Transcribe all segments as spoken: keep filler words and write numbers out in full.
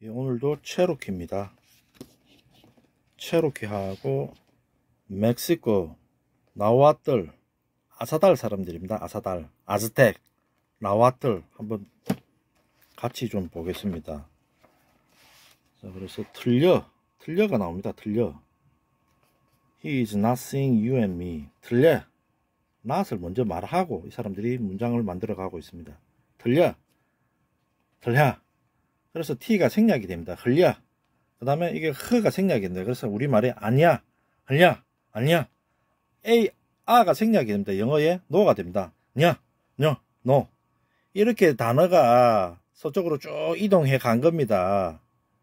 예, 오늘도 체로키입니다. 체로키하고 멕시코 나와틀 아사달 사람들입니다. 아사달 아즈텍 나와틀 한번 같이 좀 보겠습니다. 자, 그래서 틀려 틀려가 나옵니다. 틀려 He is not seeing you and me. 틀려 not을 먼저 말하고 이 사람들이 문장을 만들어 가고 있습니다. 틀려 틀려. 그래서 t가 생략이 됩니다. 흘려. 그 다음에 이게 흐가 생략이 됩니다. 그래서 우리말에 아니야, 흘려, 아니야. a, 아가 생략이 됩니다. 영어에 no가 됩니다. 냐, 냐, no. 이렇게 단어가 서쪽으로 쭉 이동해 간 겁니다.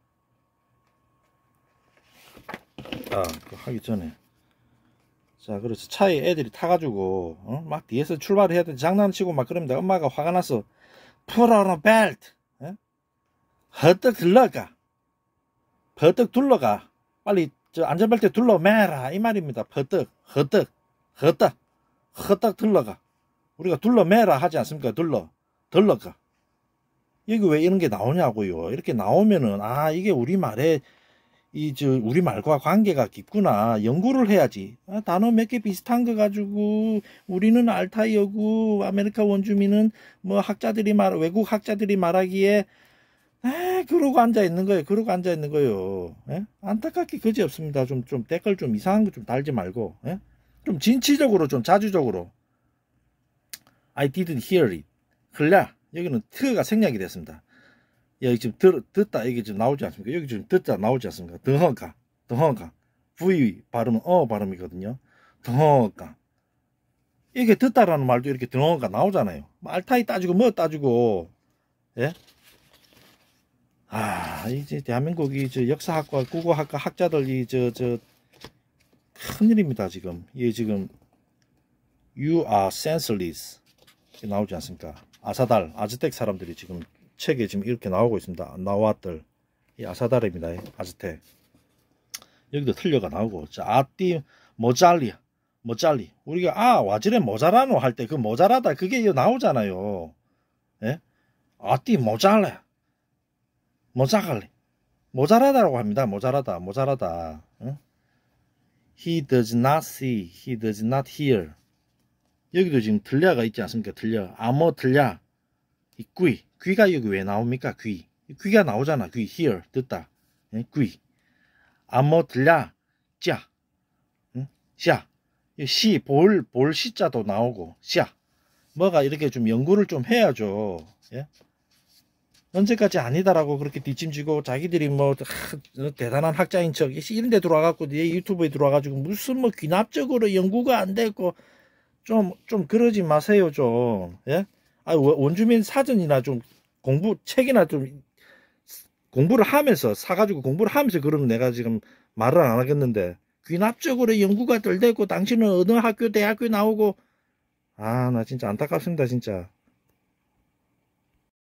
아, 그 하기 전에. 자, 그래서 차에 애들이 타가지고, 어? 막 뒤에서 출발을 해야 돼. 장난치고 막 그럽니다. 엄마가 화가 나서, put on a belt. 허떡 둘러가 버떡 둘러가 빨리 저 안전벨트 둘러 매라 이 말입니다. 버떡 허떡 허떡 허떡 둘러가 우리가 둘러 매라 하지 않습니까? 둘러 둘러가 여기 왜 이런 게 나오냐고요. 이렇게 나오면은 아 이게 우리말에 이 저 우리말과 관계가 깊구나. 연구를 해야지. 아, 단어 몇 개 비슷한 거 가지고 우리는 알타이어고 아메리카 원주민은 뭐 학자들이 말 외국 학자들이 말하기에 에 그러고 앉아 있는 거예요. 그러고 앉아 있는 거예요. 에? 안타깝게 그지 없습니다. 좀, 좀 댓글 좀 이상한 거 좀 달지 말고, 에? 좀 진취적으로, 좀 자주적으로. I didn't hear it. 흘려. 여기는 트가 생략이 됐습니다. 여기 지금 들, 듣다, 이게 지금 나오지 않습니까? 여기 지금 듣다 나오지 않습니까? 드허가, 드허가. V 발음은 어 발음이거든요. 드허가. 이게 듣다라는 말도 이렇게 드허가 나오잖아요. 알타이 따지고 뭐 따지고, 예? 아, 이제 대한민국이 저 역사학과 국어학과 학자들이 저 저 큰일입니다. 지금 이게 지금 You are senseless 나오지 않습니까? 아사달 아즈텍 사람들이 지금 책에 지금 이렇게 나오고 있습니다. 나와들 이 아사달입니다. 아즈텍 여기도 틀려가 나오고 자 아띠 모잘리 모잘리 우리가 아 와지레 모자라노 할 때 그 모자라다 그게 나오잖아요. 예? 아띠 모잘레 모자갈래 모자라다라고 합니다. 모자라다 모자라다 응? He does not see he does not hear 여기도 지금 들려가 있지 않습니까? 들려 아뭐 들려 이 귀 귀가 여기 왜 나옵니까? 귀 귀가 나오잖아. 귀 hear 듣다 응? 귀 아뭐 들려 자 응? 샤 시 볼 볼 시자도 나오고 샤 뭐가 이렇게 좀 연구를 좀 해야죠. 예? 언제까지 아니다라고 그렇게 뒷짐지고 자기들이 뭐 하, 대단한 학자인 척 이런 데 들어와갖고 내 유튜브에 들어와가지고 무슨 뭐 귀납적으로 연구가 안 됐고 좀 좀 그러지 마세요 좀. 예? 아 원주민 사전이나 좀 공부 책이나 좀 공부를 하면서 사가지고 공부를 하면서 그러면 내가 지금 말을 안 하겠는데 귀납적으로 연구가 덜 됐고 당신은 어느 학교 대학교 나오고 아 나 진짜 안타깝습니다 진짜.